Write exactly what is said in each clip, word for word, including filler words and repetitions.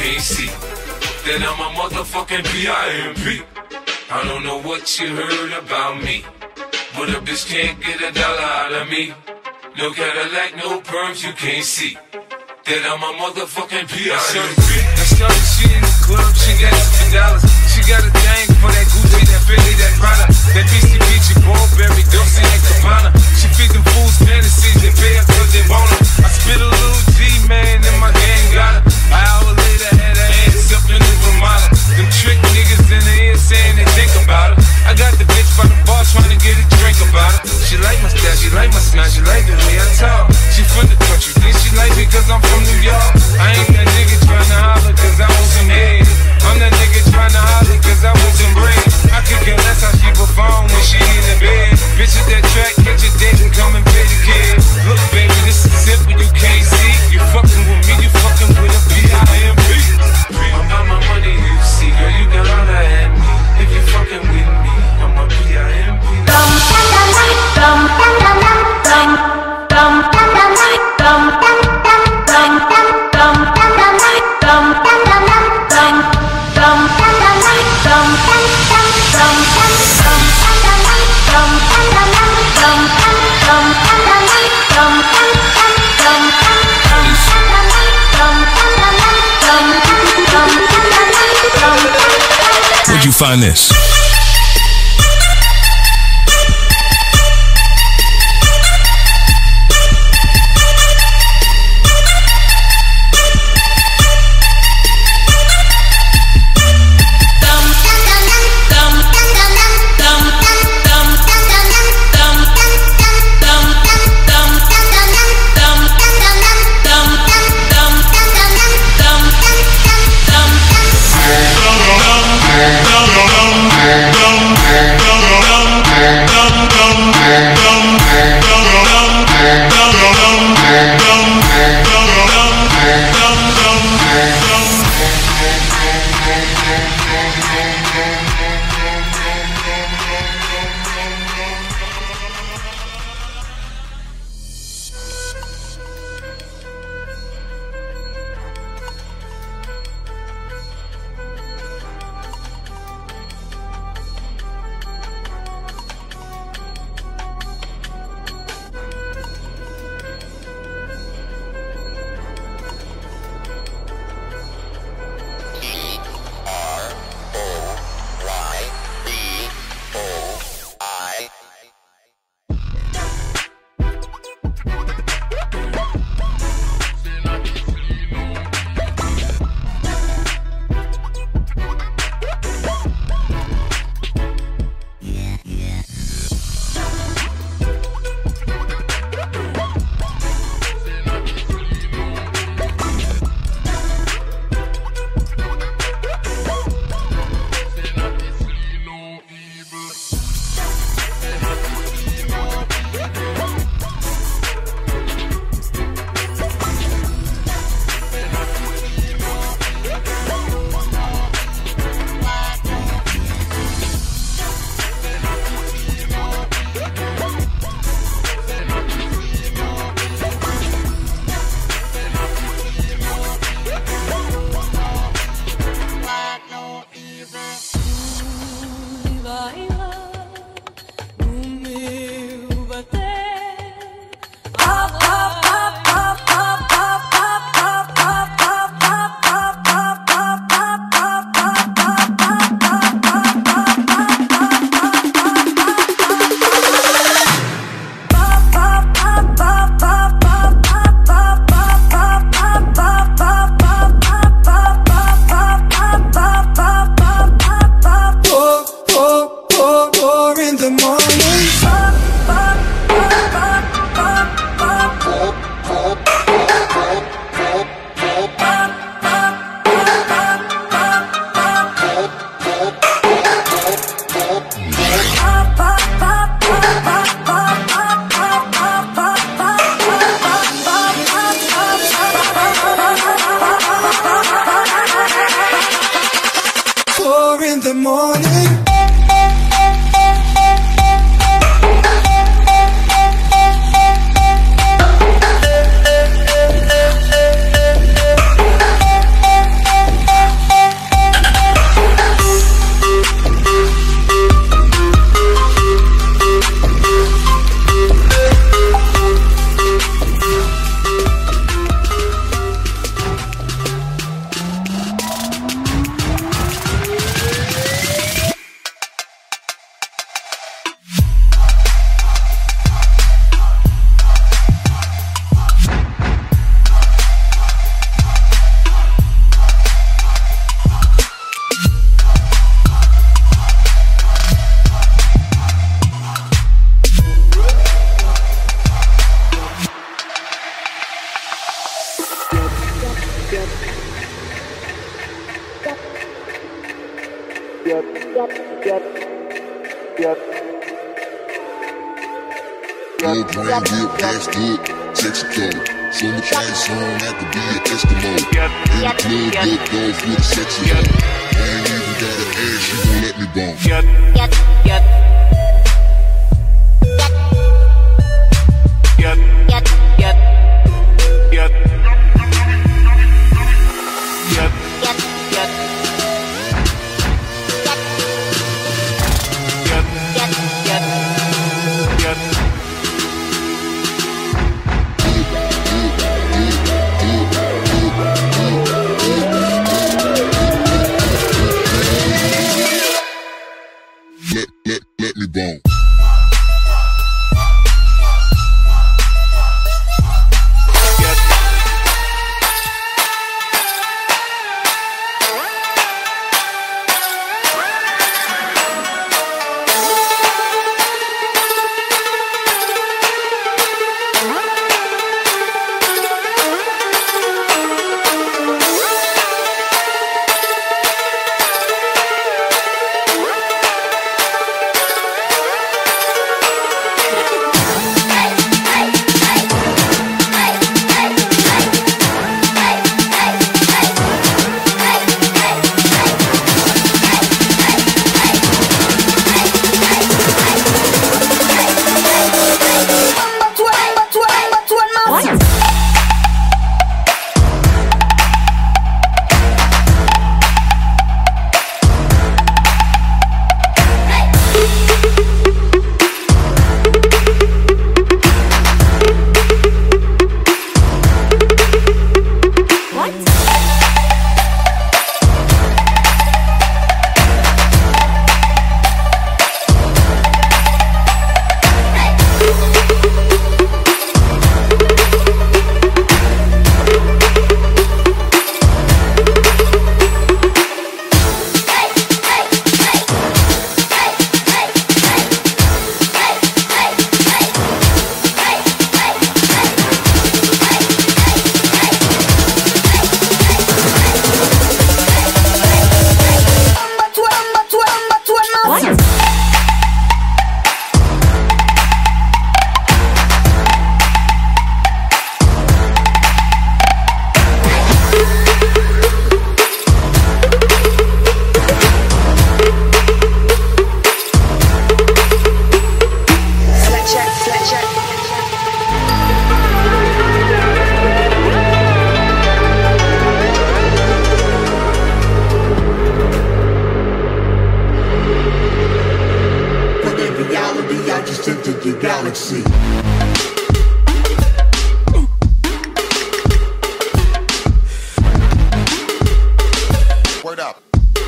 can't see that I'm a motherfucking P I M P. I don't know what you heard about me, but a bitch can't get a dollar out of me. No Cadillac, no perms, you can't see that I'm a motherfucking P I M P. That's shorty, she in the club, she got fifty dollars. She got a thing for that Gucci, that Fendi, that Prada, that B C B G, Burberry, Dolce and Gabbana. She feed them fools fantasies, they pay her cause they want her. I spit a little G, man, and my gang got her. An hour later, had her ass up in the Ramada. Them trick niggas in the ear saying they think about her. I got the bitch by the bar trying to get a drink about her. She like my style, she like my smile, she like the way I talk. She from the country, think she like me cause I'm from New York. I ain't that nigga tryna holler cause I want some head. I'm that nigga tryna holler cause I want some bread. I could care less how she perform when she in the bed. Bitch at that track, catch a date and come and pay the kid. Look baby, this is simple, you can't see. You fucking with me, you fucking with a P I M P. I'm about my money, you see, girl, you can holler at me. If you fucking with me, I'm a P I M P. Dum dum dum dum dum dum dum dum dum dum dum. Where'd you find this? Old brain whip, passed up, sexy color. So much ice on, I could be an Eskimo. In the club, booked off with a sexy hoe. I ain't even got an ass, she gon' let me bump. Get, get, get, get, get, get, get, Let, let, let me bump. Entered the galaxy. Word up.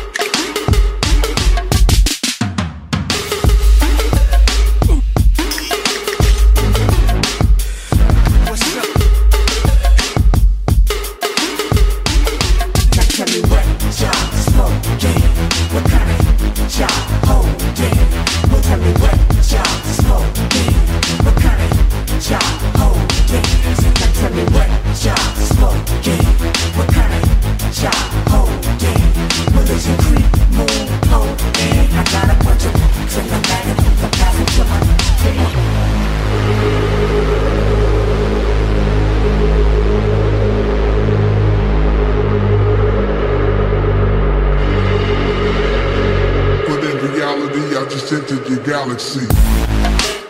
What's up? Now tell me what y'all smoking, what kind of y'all holding. Well, tell me what y'all smoking, what kind of y'all holding. Now tell me what y'all smoking, what kind of y'all holding. Well, there's a creep, moon, holding. I got a bunch of books in the bag and I'm passing to my head. But in reality, I just entered your galaxy.